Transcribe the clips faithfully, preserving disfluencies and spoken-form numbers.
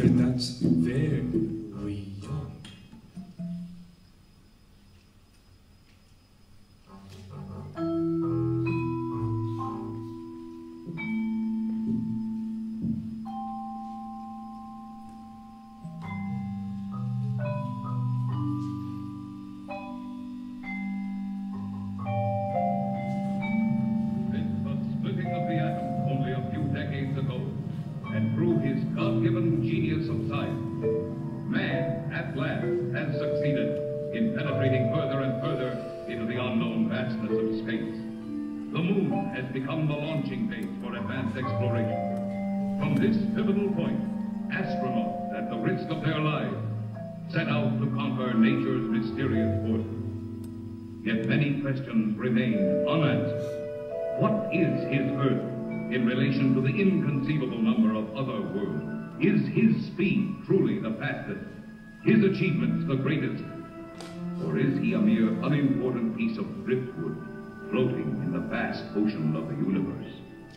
felt that very young. God-given genius of science, man at last has succeeded in penetrating further and further into the unknown vastness of space. The moon has become the launching base for advanced exploration. From this pivotal point, astronauts, at the risk of their lives, set out to conquer nature's mysterious forces. Yet many questions remain unanswered. What is his Earth in relation to the inconceivable number of other worlds? Is his speed truly the fastest? His achievements the greatest? Or is he a mere unimportant piece of driftwood floating in the vast ocean of the universe?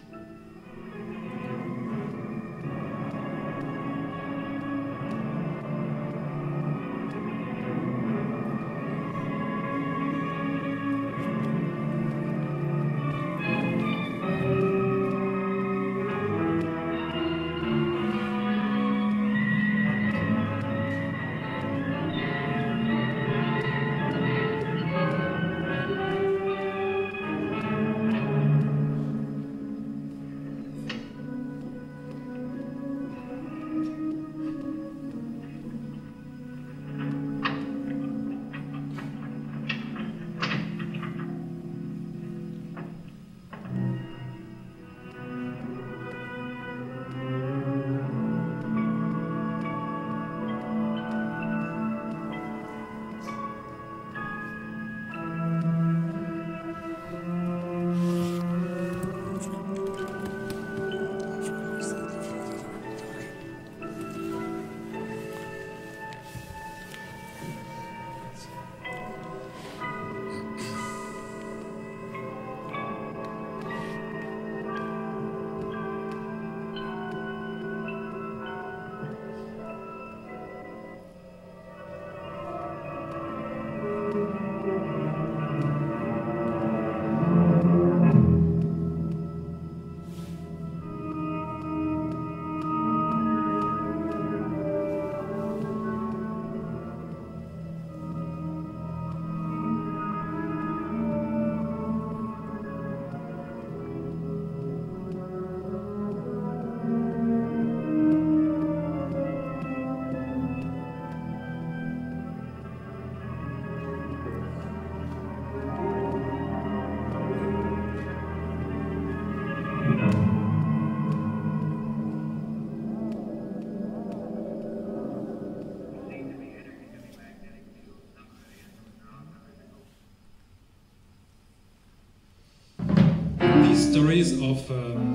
Stories of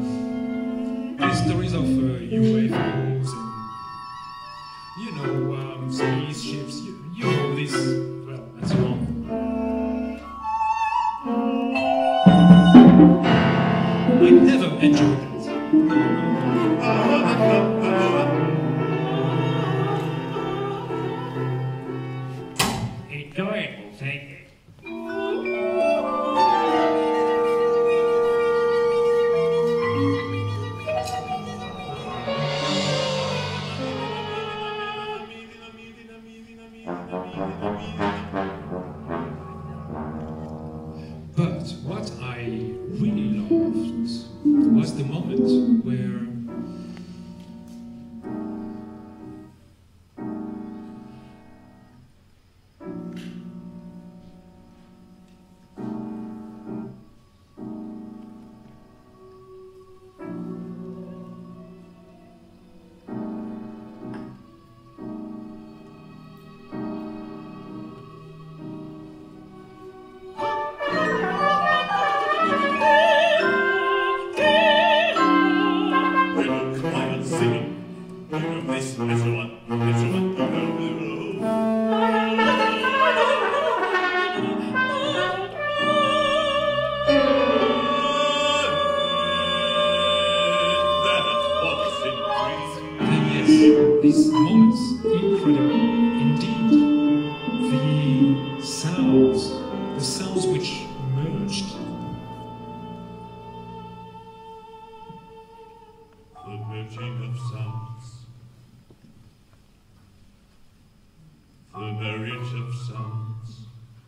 um, these stories of uh, U F Os and you know um, spaceships, you, you know this, well, and so on. I never enjoyed that. Enjoy it, we'll take it. But what I really loved was the moment where these moments incredible indeed. The sounds, the sounds which merged. The merging of sounds. The marriage of sounds.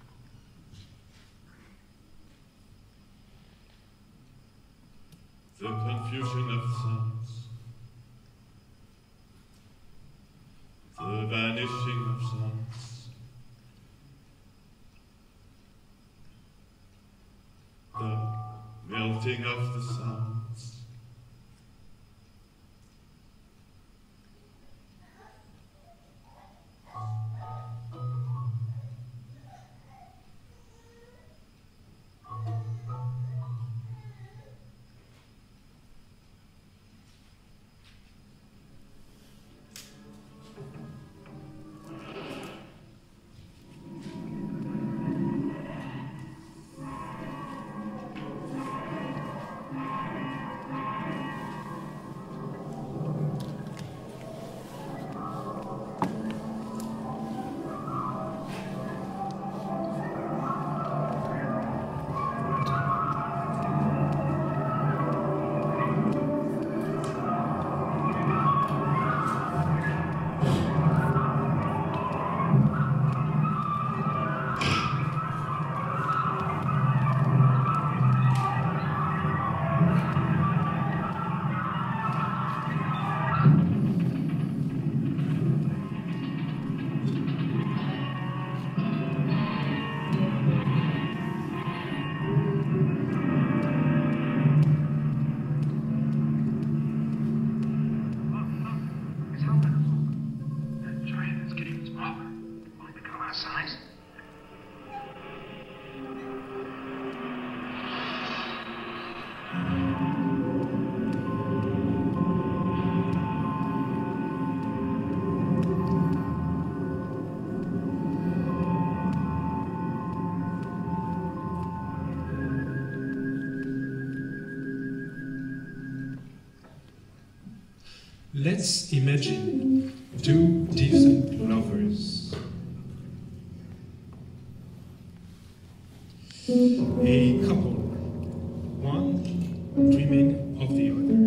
The confusion of sounds. The vanishing of sounds. The melting of the sounds. Let's imagine two different lovers. A couple, one dreaming of the other.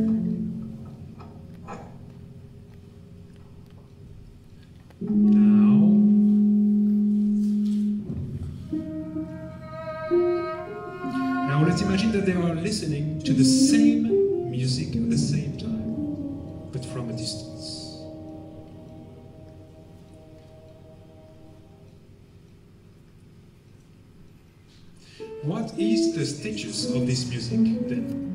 Now, now let's imagine that they are listening to the same music at the same time, but from a distance. What is the status of this music then?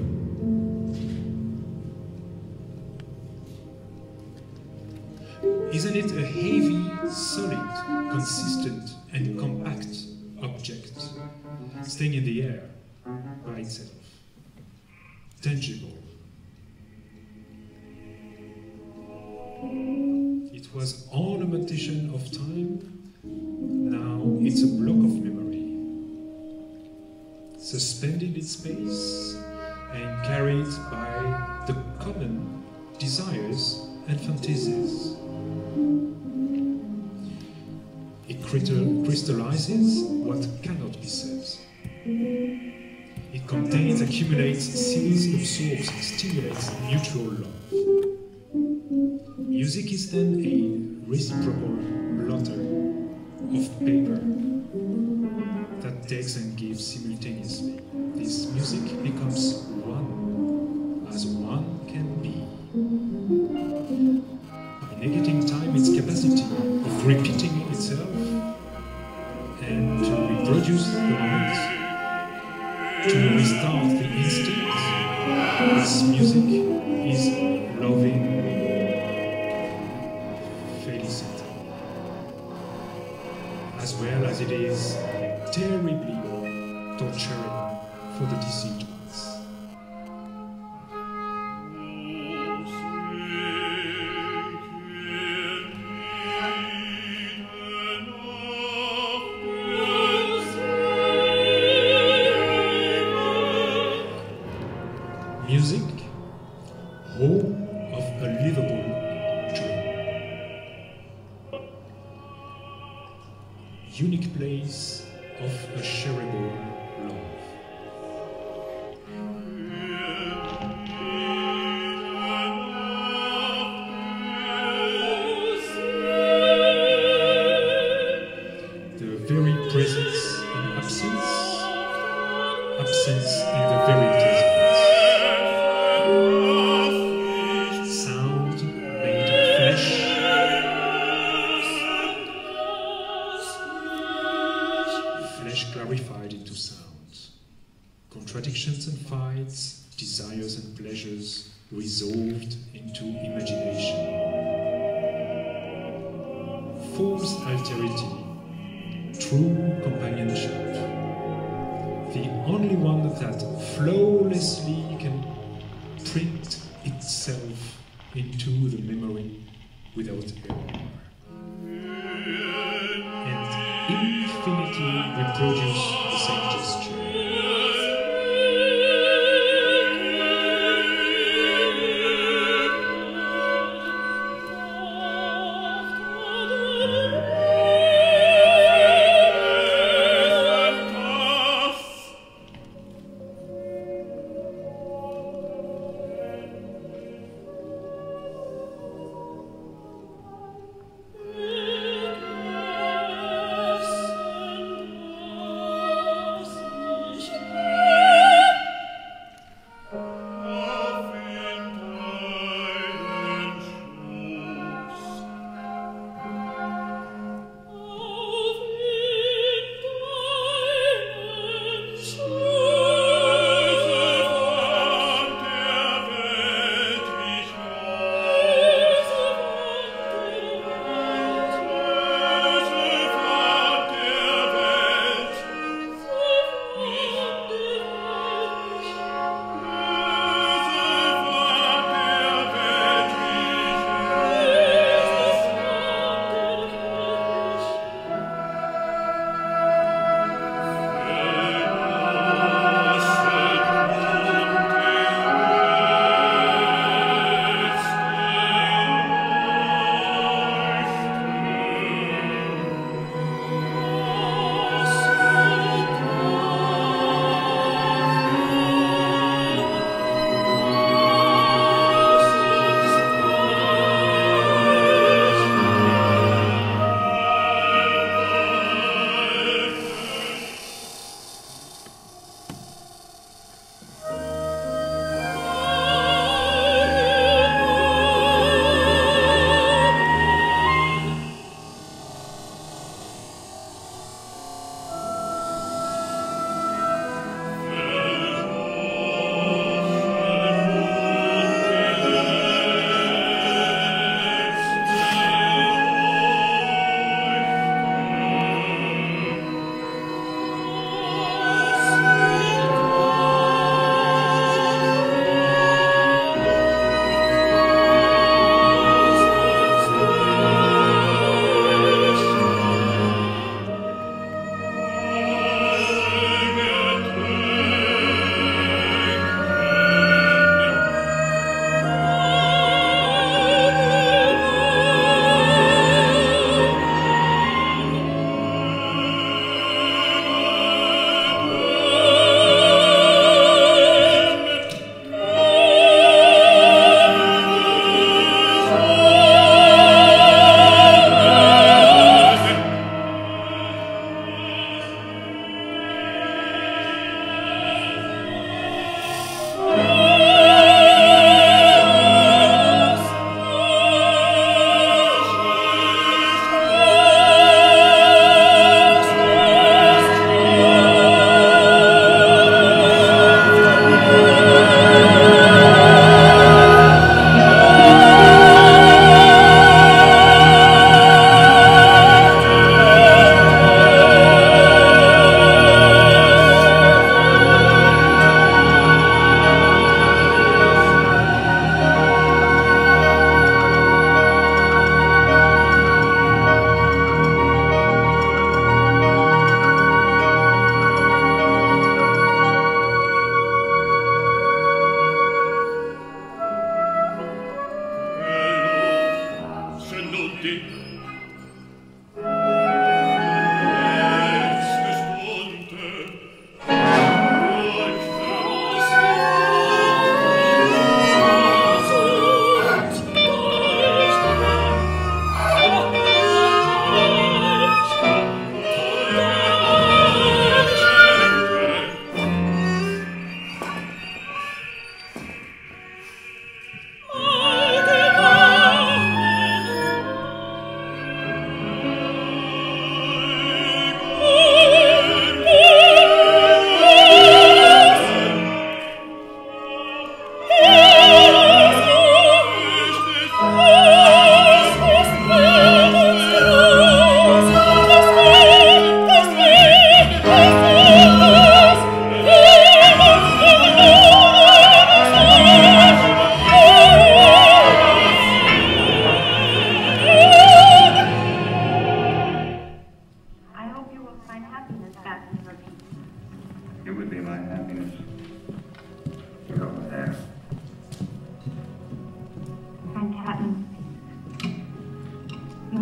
Isn't it a heavy, solid, consistent and compact object, staying in the air by itself, tangible? It was ornamentation of time, now it's a block of memory, suspended in space and carried by the common desires and fantasies. It crystallizes what cannot be said. It contains, accumulates, seals, absorbs, stimulates mutual love. Music is then a reciprocal blotter of paper that takes and gives simultaneously. This music becomes one, as one can be. By negating time, its capacity of repeating itself and to reproduce the moment, to restart the instinct, this music is loving felicity, as well as it is terribly torturing for the deceived ones. Music, home of a livable dream. unique place of a shareable love. The very presence in absence, absence in the very presence. Sound made of flesh, flesh clarified into sound. Contradictions and fights, desires and pleasures resolved into imagination. False alterity, true companionship. The only one that flawlessly can print itself into the memory without error. And infinity reproduce the same gesture.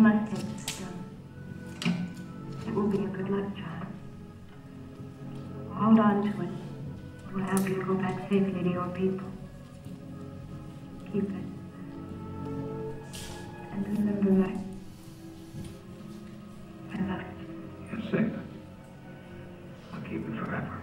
must take the stone. It will be a good luck charm. Hold on to it. It will help you go back safely to your people. Keep it. And remember that I love it. Yes, sir. I'll keep it forever.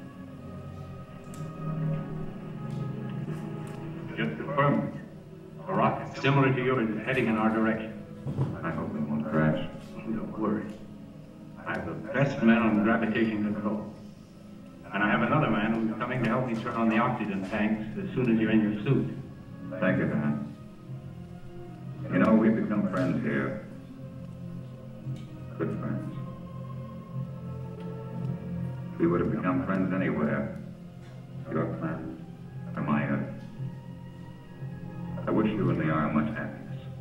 Just confirmed. A rocket similar to yours is heading in our direction. I hope it won't crash. Don't worry. I have the best man on gravitation control. And I have another man who's coming to help me turn on the oxygen tanks as soon as you're in your suit. Thank you, Dan. You know, we've become friends here. Good friends. We would have become friends anywhere. Your planet, or my Earth. I wish you and Liara much happiness.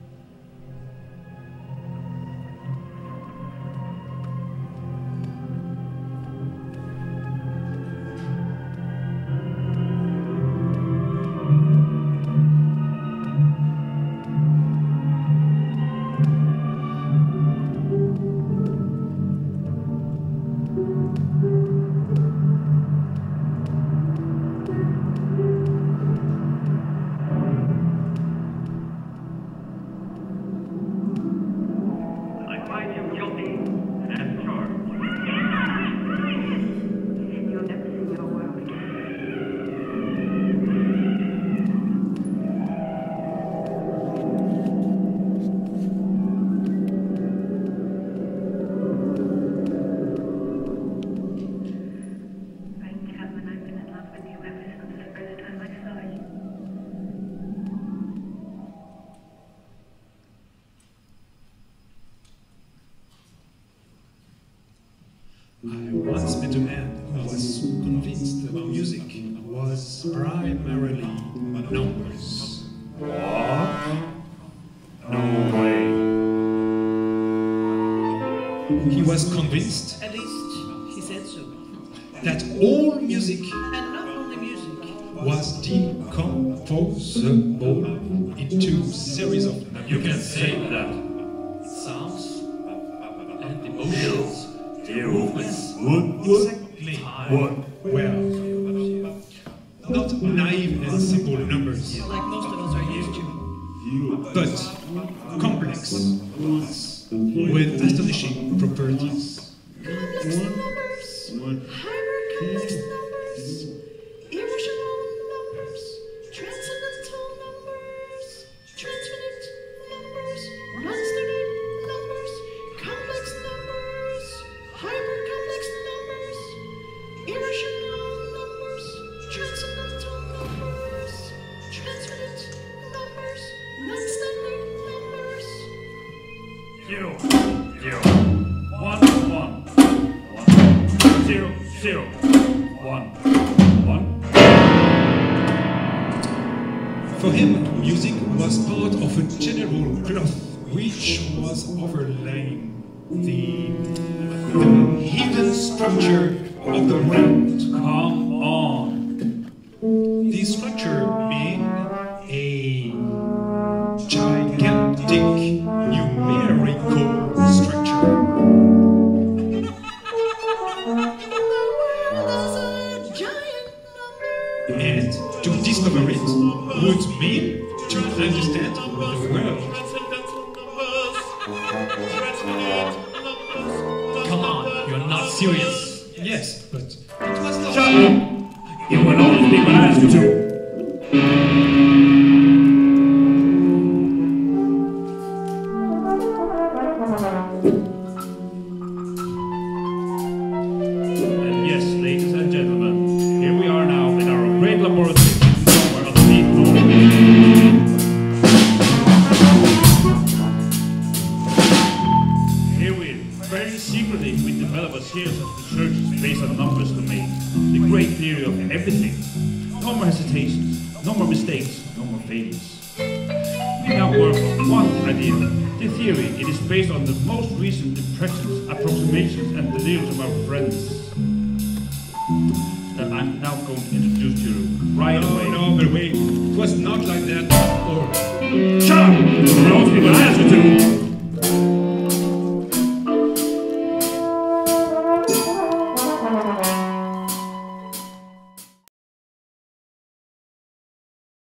I once met a man who was so convinced about music was primarily numbers. What? No way. He was convinced At least, he said so. that all music And not only music. was decomposable into series of numbers. You can say that. Sounds and emotions. Dear movements. Exactly. What? Well, not naive and simple numbers, Like most of us are used to. but complex ones with astonishing properties. Complex numbers. Hypercomplex numbers. Irrational numbers. Transcendental numbers. Transfinite numbers. Non-standard numbers. Complex numbers. Hypercomplex numbers. Irrational numbers. Transcendental numbers. Transfinite numbers. Non-standard numbers. Zero, zero, one, one, one, zero, zero, one, one. For him, music was part of a general cloth which was overlaying the, the hidden structure of the world. Come on. This structure being a gigantic numerical structure. And to discover it would mean to understand the world. Come on, you're not serious. Yes, but it was not. Shut up! You will always be when I ask you to. And yes, ladies and gentlemen, here we are now in our great laboratory somewhere on the deep north. Here we, very secretly, we develop a series of researches based on numbers domain, the great theory of everything. No more hesitations, no more mistakes, no more failures. We now work on one idea. The theory, it is based on the most recent impressions, approximations, and deliriums of our friends. That I'm now going to introduce to you right No, away. no, but wait, it was not like that before. Shut up! You will always be when I ask you to.